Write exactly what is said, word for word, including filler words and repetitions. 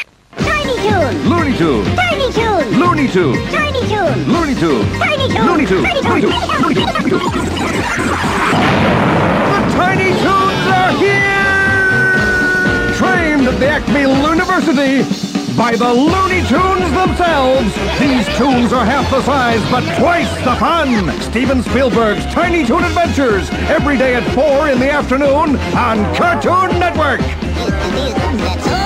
Tiny Toons! Looney Tunes! Tiny Toons! Looney Tunes! Tiny Toons! Looney Tunes! Tiny Toons! Looney Tunes! Tiny Looney Toons! Tunes! Looney Tunes! Looney Tunes! The Tiny Toons are here! Trained at the Acme Looniversity by the Looney Tunes themselves, these tunes are half the size but twice the fun. Steven Spielberg's Tiny Toon Adventures, every day at four in the afternoon on Cartoon Network. That's all.